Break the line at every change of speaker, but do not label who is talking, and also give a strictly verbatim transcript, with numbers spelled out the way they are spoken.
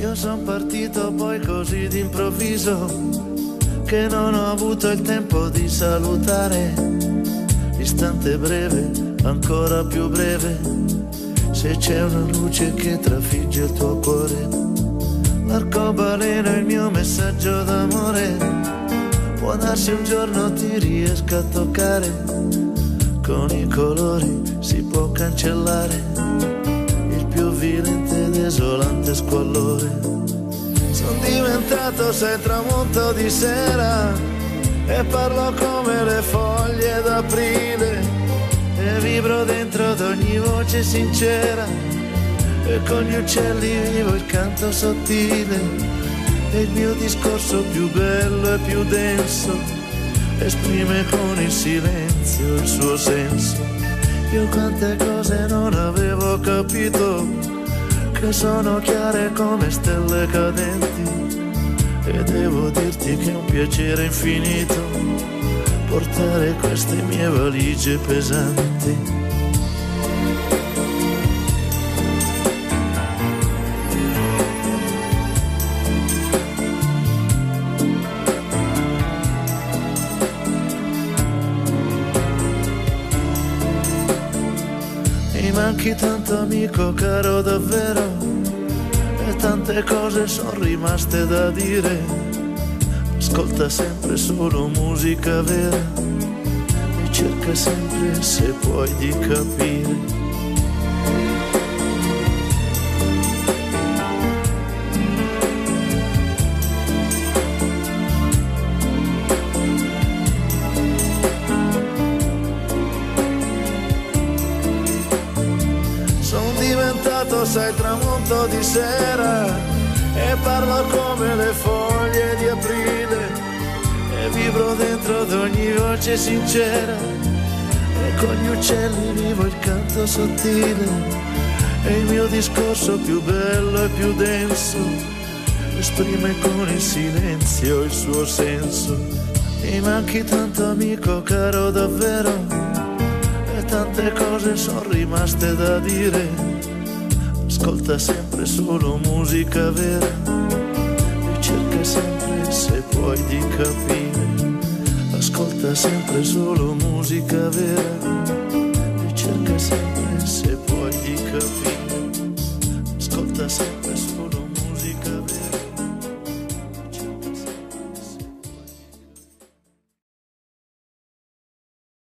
Io son partito poi così d'improvviso che non ho avuto il tempo di salutare. Istante breve, ancora più breve, se c'è una luce che trafigge il tuo cuore. L'arcobaleno è il mio messaggio d'amore, può darsi un giorno ti riesca a toccare. Con i colori si può cancellare il più violento ed esolante squallore. Sono diventato sai tramonto di sera e parlo come le foglie d'aprile e vibro dentro ad ogni voce sincera e con gli uccelli vivo il canto sottile e il mio discorso più bello e più denso esprime con il silenzio il suo senso. Io quante cose non avevo capito che sono chiare come stelle cadenti e devo dirti che è un piacere infinito portare queste mie valigie pesanti. Mi manchi tanto amico caro davvero e tante cose sono rimaste da dire. Ascolta sempre solo musica vera e cerca sempre se puoi di capire. Sai tramonto di sera e parlo come le foglie di aprile e vibro dentro ad ogni voce sincera e con gli uccelli vivo il canto sottile e il mio discorso più bello e più denso esprime con il silenzio il suo senso. Mi manchi tanto amico caro davvero e tante cose sono rimaste da dire. Ascolta sempre solo musica vera e cerca sempre se puoi di capire. Ascolta sempre solo musica vera